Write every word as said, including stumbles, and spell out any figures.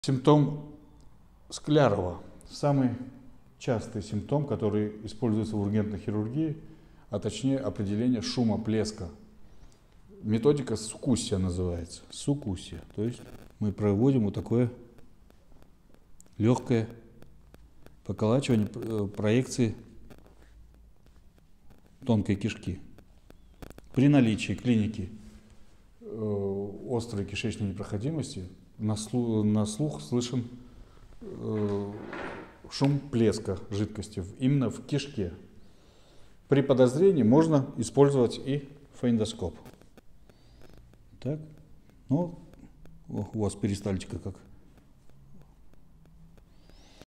Симптом Склярова – самый частый симптом, который используется в ургентной хирургии, а точнее определение шума плеска. Методика суккусия называется. Суккусия. То есть мы проводим вот такое легкое поколачивание проекции тонкой кишки. При наличии клиники острой кишечной непроходимости на слух, на слух слышим э, шум плеска жидкости именно в кишке. При подозрении можно использовать и фонендоскоп. Так, ну, у вас перистальтика как?